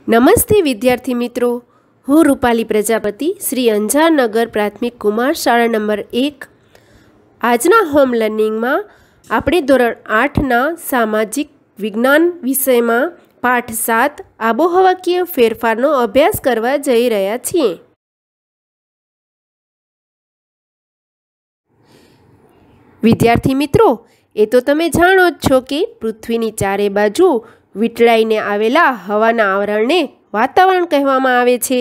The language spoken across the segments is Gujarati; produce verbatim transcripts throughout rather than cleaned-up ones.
નમસ્તે વિદ્યાર્થી મિત્રો, હું રૂપાલી પ્રજાપતિ શ્રી અંજારનગર પ્રાથમિક કુમાર શાળા નંબર એક. આજના હોમ લર્નિંગમાં આપણે ધોરણ આઠના સામાજિક વિજ્ઞાન વિષયમાં પાઠ સાત આબોહવાકીય ફેરફારનો અભ્યાસ કરવા જઈ રહ્યા છીએ. વિદ્યાર્થી મિત્રો, એ તો તમે જાણો જ છો કે પૃથ્વીની ચારે બાજુ વીંટળાઈને આવેલા હવાના આવરણને વાતાવરણ કહેવામાં આવે છે.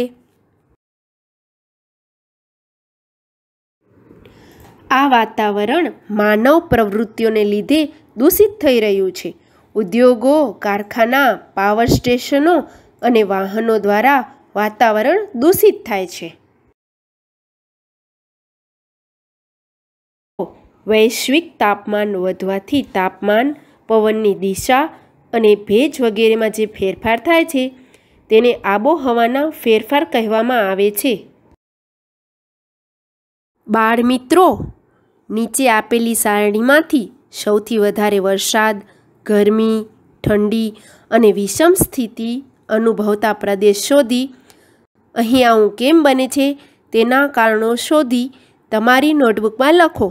આ વાતાવરણ માનવ પ્રવૃત્તિઓને લીધે દૂષિત થઈ રહ્યું છે. ઉદ્યોગો, કારખાના, પાવર સ્ટેશનો અને વાહનો દ્વારા વાતાવરણ દૂષિત થાય છે. વૈશ્વિક તાપમાન વધવાથી તાપમાન, પવનની દિશા અને ભેજ વગેરેમાં જે ફેરફાર થાય છે તેને આબોહવાના ફેરફાર કહેવામાં આવે છે. બાળ મિત્રો, નીચે આપેલી સારણીમાંથી સૌથી વધારે વરસાદ, ગરમી, ઠંડી અને વિષમ સ્થિતિ અનુભવતા પ્રદેશ શોધી અહીં આવું કેમ બને છે તેના કારણો શોધી તમારી નોટબુકમાં લખો.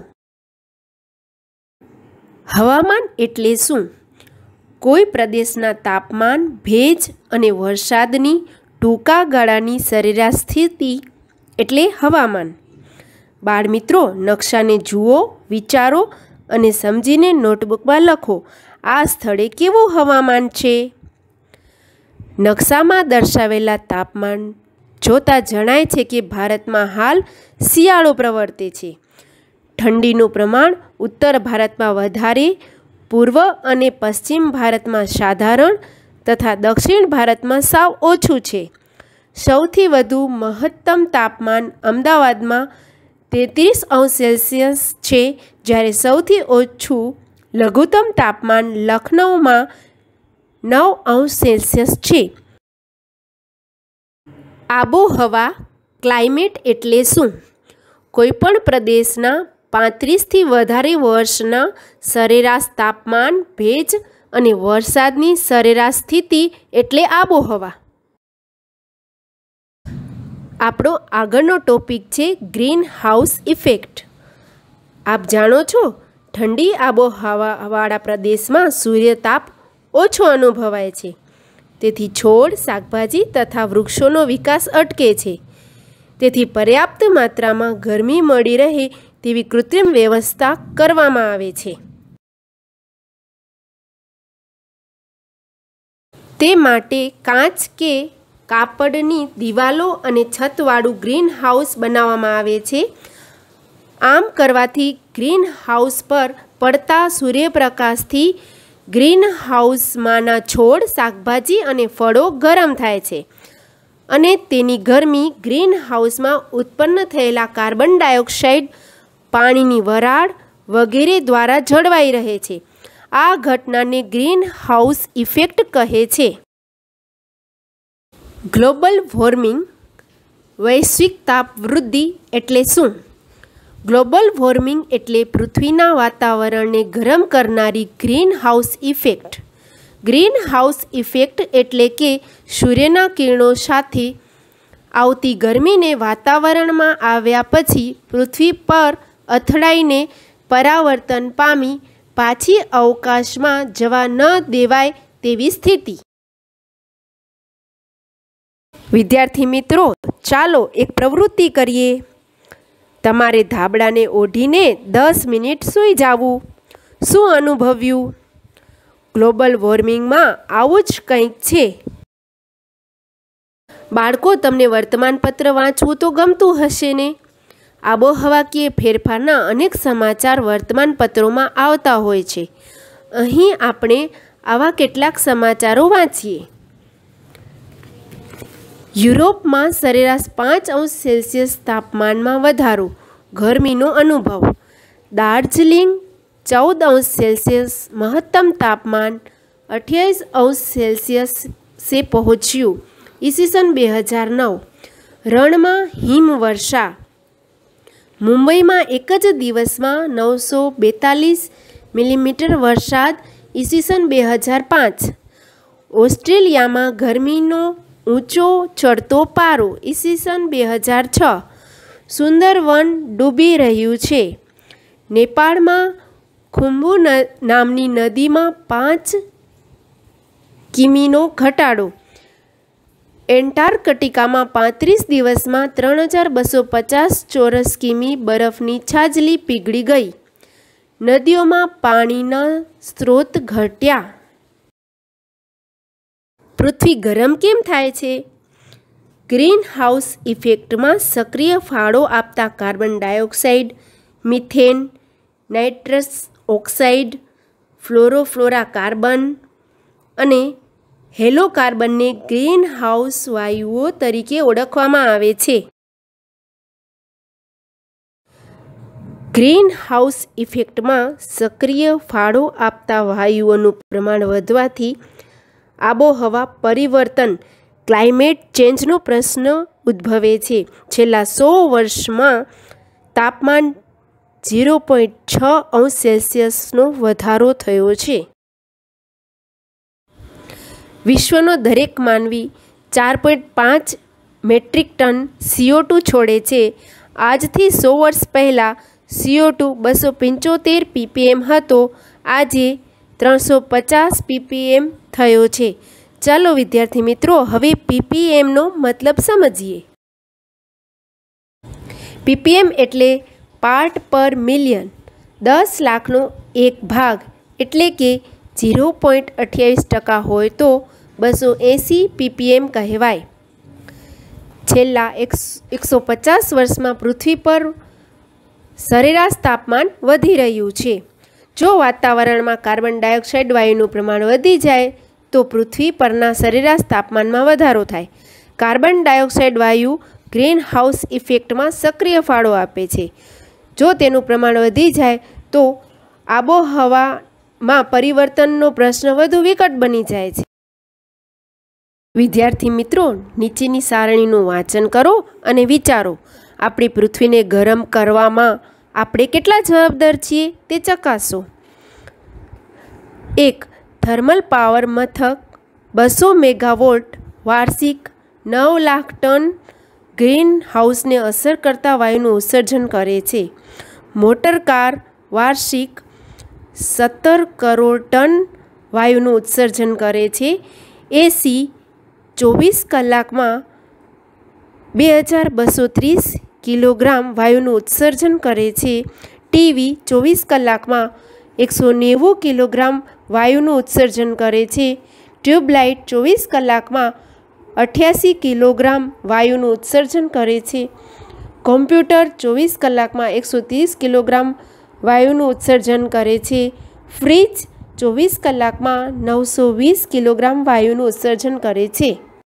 હવામાન એટલે શું? કોઈ પ્રદેશના તાપમાન, ભેજ અને વરસાદની ટૂંકા ગાળાની સરેરાશ સ્થિતિ એટલે હવામાન. બાળ મિત્રો, નકશાને જુઓ, વિચારો અને સમજીને નોટબુકમાં લખો. આ સ્થળે કેવું હવામાન છે? નકશામાં દર્શાવેલા તાપમાન જોતાં જણાય છે કે ભારતમાં હાલ શિયાળો પ્રવર્તે છે. ઠંડીનું પ્રમાણ ઉત્તર ભારતમાં વધારે, પૂર્વ અને પશ્ચિમ ભારતમાં સાધારણ તથા દક્ષિણ ભારતમાં સાવ ઓછું છે. સૌથી વધુ મહત્તમ તાપમાન અમદાવાદમાં તેત્રીસ અંશ સેલ્સિયસ છે, જ્યારે સૌથી ઓછું લઘુત્તમ તાપમાન લખનૌમાં નવ અંશ સેલ્સિયસ છે. આબોહવા ક્લાઇમેટ એટલે શું? કોઈપણ પ્રદેશના પાંત્રીસથી વધારે વર્ષના સરેરાશ તાપમાન, ભેજ અને વરસાદની સરેરાશ સ્થિતિ એટલે આબોહવા. આપણો આગળનો ટોપિક છે ગ્રીન હાઉસ ઇફેક્ટ. આપ જાણો છો, ઠંડી આબોહવાવાળા પ્રદેશમાં સૂર્યતાપ ઓછો અનુભવાય છે. તેથી છોડ, શાકભાજી તથા વૃક્ષોનો વિકાસ અટકે છે. તેથી પર્યાપ્ત માત્રામાં ગરમી મળી રહે તેવી કૃત્રિમ વ્યવસ્થા કરવામાં આવે છે. તે માટે કાચ કે કાપડની દિવાલો અને છતવાળું ગ્રીન હાઉસ બનાવવામાં આવે છે. આમ કરવાથી ગ્રીન હાઉસ પર પડતા સૂર્યપ્રકાશથી ગ્રીન હાઉસમાંના છોડ, શાકભાજી અને ફળો ગરમ થાય છે અને તેની ગરમી ગ્રીન હાઉસમાં ઉત્પન્ન થયેલા કાર્બન ડાયોક્સાઇડ, પાણીની વરાળ વગેરે દ્વારા જળવાઈ રહે છે. આ ઘટનાને ગ્રીન હાઉસ ઇફેક્ટ કહે છે. ગ્લોબલ વોર્મિંગ, વૈશ્વિક તાપ વૃદ્ધિ એટલે શું? ગ્લોબલ વોર્મિંગ એટલે પૃથ્વીના વાતાવરણને ગરમ કરનારી greenhouse effect. Greenhouse effect એટલે કે સૂર્યના કિરણો સાથે આવતી ગરમીને વાતાવરણમાં આવ્યા પછી પૃથ્વી પર અથડાઈને પરાવર્તન પામી પાછી અવકાશમાં જવા ન દેવાય તેવી સ્થિતિ. વિદ્યાર્થી મિત્રો, ચાલો એક પ્રવૃત્તિ કરીએ. તમારે ધાબળાને ઓઢીને દસ મિનિટ સૂઈ જવું. શું અનુભવ્યું? ગ્લોબલ વોર્મિંગમાં આવું જ કંઈક છે. બાળકો, તમને વર્તમાનપત્ર વાંચવું તો ગમતું હશે ને? આબોહવાકીય ફેરફારના અનેક સમાચાર વર્તમાનપત્રોમાં આવતા હોય છે. અહીં આપણે આવા કેટલાક સમાચારો વાંચીએ. યુરોપમાં સરેરાશ પાંચ અંશ સેલ્સિયસ તાપમાનમાં વધારો, ગરમીનો અનુભવ. દાર્જિલિંગ ચૌદ અંશ સેલ્સિયસ, મહત્તમ તાપમાન અઠ્યાવીસ અંશ સેલ્સિયસે પહોંચ્યું. ઈસવીસન બે હજાર નવ. રણમાં હિમવર્ષા. મુંબઈમાં એક જ દિવસમાં નવસો બેતાલીસ મિલીમીટર વરસાદ. ઈસવીસન બે હજાર પાંચ. ઓસ્ટ્રેલિયામાં ગરમીનો ઊંચો ચડતો પારો ઈસવીસન બે હજાર છ. સુંદરવન ડૂબી રહ્યું છે. નેપાળમાં ખુંબુ નામની નદીમાં પાંચ કિમીનો ઘટાડો. એન્ટાર્કટિકામાં પાંત્રીસ દિવસમાં ત્રણ હજાર બસો પચાસ ચોરસ કિમી બરફની છાજલી પીગળી ગઈ. નદીઓમાં પાણીના સ્ત્રોત ઘટ્યા. પૃથ્વી ગરમ કેમ થાય છે? ગ્રીન હાઉસ ઇફેક્ટમાં સક્રિય ફાળો આપતા carbon dioxide, methane, nitrous oxide, chlorofluorocarbon અને હેલોકાર્બનને ગ્રીન હાઉસ વાયુઓ તરીકે ઓળખવામાં આવે છે. ગ્રીન હાઉસ ઇફેક્ટમાં સક્રિય ફાળો આપતા વાયુઓનું પ્રમાણ વધવાથી આબોહવા પરિવર્તન ક્લાઇમેટ ચેન્જનો પ્રશ્ન ઉદ્ભવે છે. છેલ્લા સો વર્ષમાં તાપમાન ઝીરો પોઈન્ટ છ અંશ સેલ્સિયસનો વધારો થયો છે. વિશ્વનો દરેક માનવી ચાર પોઈન્ટ પાંચ metric ton C O two છોડે છે. આજથી સો વર્ષ પહેલાં સી ઓ ટુ બસો પંચોતેર પી પી એમ હતો. આજે ત્રણસો પચાસ પી પી એમ થયો છે. ચાલો વિદ્યાર્થી મિત્રો હવે પી પી એમનો મતલબ સમજીએ. પી પી એમ એટલે પાર્ટ પર મિલિયન. દસ લાખનો એક ભાગ એટલે કે ઝીરો પોઈન્ટ અઠ્યાવીસ ટકા હોય તો બસો એંસી પી પી એમ કહેવાય. છેલ્લા એકસો પચાસ વર્ષમાં પૃથ્વી પર સરેરાશ તાપમાન વધી રહ્યું છે. જો વાતાવરણમાં કાર્બન ડાયોક્સાઇડ વાયુનું પ્રમાણ વધી જાય તો પૃથ્વી પરના સરેરાશ તાપમાનમાં વધારો થાય. કાર્બન ડાયોક્સાઇડ વાયુ ગ્રીન હાઉસ ઇફેક્ટમાં સક્રિય ફાળો આપે છે. જો તેનું પ્રમાણ વધી જાય તો આબોહવામાં પરિવર્તનનો પ્રશ્ન વધુ વિકટ બની જાય છે. વિદ્યાર્થી મિત્રો, નીચેની સારણીનું વાંચન કરો અને વિચારો. આપણી પૃથ્વીને ગરમ કરવામાં આપણે કેટલા જવાબદાર છીએ તે ચકાસો. એક. થર્મલ પાવર મથક બસો મેગાવોટ વાર્ષિક નવ લાખ ટન ગ્રીન હાઉસને અસર કરતા વાયુનું ઉત્સર્જન કરે છે. મોટર કાર વાર્ષિક સત્તર કરોડ ટન વાયુનું ઉત્સર્જન કરે છે. એસી ચોવીસ કલાકમાં બે હજાર બસો ત્રીસ કિલોગ્રામ વાયુનું ઉત્સર્જન કરે છે. ટીવી ચોવીસ કલાકમાં એકસો નેવું કિલોગ્રામ વાયુનું ઉત્સર્જન કરે છે. ટ્યુબલાઇટ ચોવીસ કલાકમાં અઠ્યાસી કિલોગ્રામ વાયુનું ઉત્સર્જન કરે છે. કોમ્પ્યુટર ચોવીસ કલાકમાં એકસો ત્રીસ કિલોગ્રામ વાયુનું ઉત્સર્જન કરે છે. ફ્રીજ ચોવીસ કલાકમાં નવસો વીસ કિલોગ્રામ વાયુનું ઉત્સર્જન કરે છે.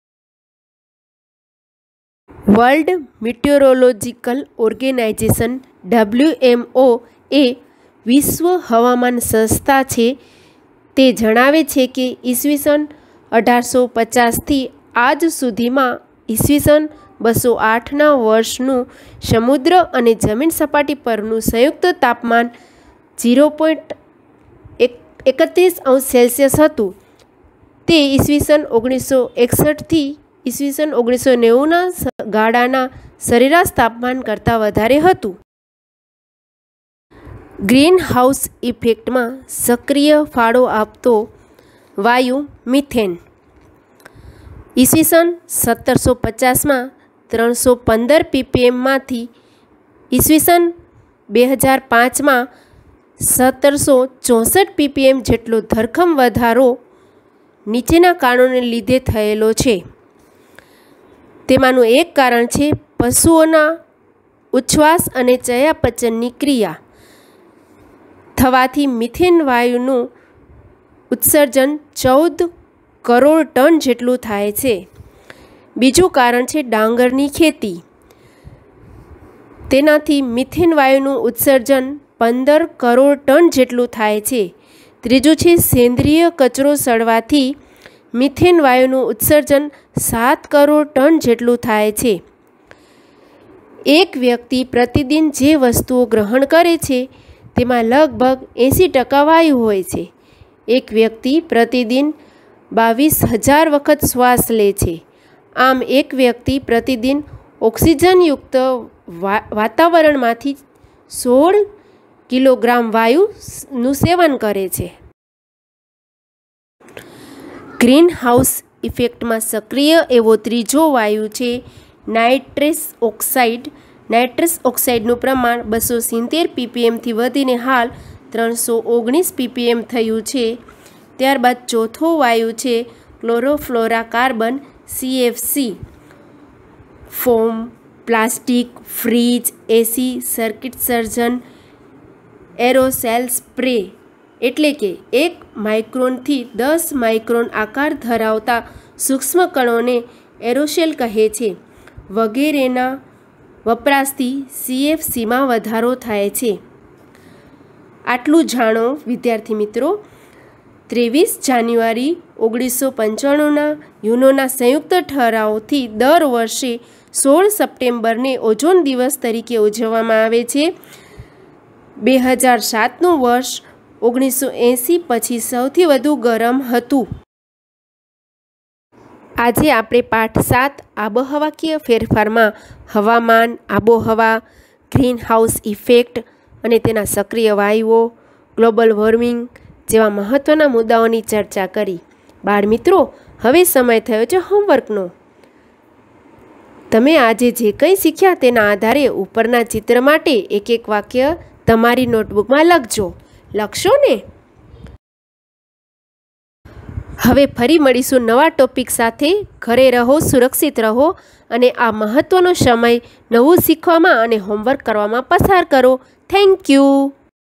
World Meteorological Organization W M O એ વિશ્વ હવામાન સંસ્થા છે. તે જણાવે છે કે ઈસવીસન અઢારસો પચાસથી આજ સુધીમાં ઈસવીસન બસો આઠના વર્ષનું સમુદ્ર અને જમીન સપાટી પરનું સંયુક્ત તાપમાન ઝીરો પોઈન્ટ એકત્રીસ અંશ સેલ્સિયસ હતું. તે ઈસવીસન ઓગણીસો એકસઠથી ઈસવીસન ઓગણીસો નેવુંના ગાળાના સરેરાશ તાપમાન કરતાં વધારે હતું. ગ્રીન હાઉસ ઇફેક્ટમાં સક્રિય ફાળો આપતો વાયુ મિથેન. ઈસવીસન સત્તરસો પચાસમાં ત્રણસો પંદર પી પી એમમાંથી ઈસવીસન બે હજાર પાંચમાં સત્તરસો ચોસઠ પી પી એમ જેટલો ધરખમ વધારો નીચેના કારણોને લીધે થયેલો છે. તેમાંનું એક કારણ છે પશુઓના ઉચ્છ્વાસ અને ચયાપચયની ક્રિયા થવાથી મિથેન વાયુનું ઉત્સર્જન ચૌદ કરોડ ટન જેટલું થાય છે. બીજું કારણ છે ડાંગરની ખેતી. તેનાથી મિથેન વાયુનું ઉત્સર્જન પંદર કરોડ ટન જેટલું થાય છે. ત્રીજું છે સેન્દ્રિય કચરો સળવાથી મિથેન વાયુનું ઉત્સર્જન સાત કરોડ ટન જેટલું થાય છે. એક વ્યક્તિ પ્રતિદિન જે વસ્તુઓ ગ્રહણ કરે છે તેમાં લગભગ એંસી ટકા વાયુ હોય છે. એક વ્યક્તિ પ્રતિદિન બાવીસ હજાર વખત શ્વાસ લે છે. આમ એક વ્યક્તિ પ્રતિદિન ઓક્સિજનયુક્ત વાતાવરણમાંથી સોળ કિલોગ્રામ વાયુનું સેવન કરે છે. ગ્રીન હાઉસ ઇફેક્ટમાં સક્રિય એવો ત્રીજો વાયુ છે નાઇટ્રસ ઓક્સાઇડ. નાઇટ્રસ ઓક્સાઇડનું પ્રમાણ બસો સિત્તેર પીપીએમથી વધીને હાલ ત્રણસો ઓગણીસ પીપીએમ થયું છે. ત્યારબાદ ચોથો વાયુ છે chlorofluorocarbon CFC. Foam, plastic, fridge, AC, circuit સર્જન, એરોસેલ સ્પ્રે એટલે કે એક માઇક્રોનથી દસ માઇક્રોન આકાર ધરાવતા સૂક્ષ્મ કણોને એરોસેલ કહે છે. વગેરેના વપરાશથી સીએફસીમાં વધારો થાય છે. આટલું જાણો વિદ્યાર્થી મિત્રો. ત્રેવીસ જાન્યુઆરી ઓગણીસો પંચાણુંના યુનોના સંયુક્ત ઠરાવથી દર વર્ષે સોળ સપ્ટેમ્બરને ઓઝોન દિવસ તરીકે ઉજવવામાં આવે છે. બે હજાર સાતનું વર્ષ ઓગણીસો એંસી પછી સૌથી વધુ ગરમ હતું. આજે આપણે પાઠ સાત આબોહવાકીય ફેરફારમાં હવામાન, આબોહવા, ગ્રીન હાઉસ ઇફેક્ટ અને તેના સક્રિય વાયુઓ, ગ્લોબલ વોર્મિંગ જેવા મહત્ત્વના મુદ્દાઓની ચર્ચા કરી. બાળમિત્રો, હવે સમય થયો છે હોમવર્કનો. તમે આજે જે કંઈ શીખ્યા તેના આધારે ઉપરના ચિત્ર માટે એક એક વાક્ય તમારી નોટબુકમાં લખજો. લખશો ને? હવે ફરી મળીશું નવા ટોપિક સાથે. ઘરે રહો, સુરક્ષિત રહો અને આ મહત્ત્વનો સમય નવું શીખવામાં અને હોમવર્ક કરવામાં પસાર કરો. Thank you.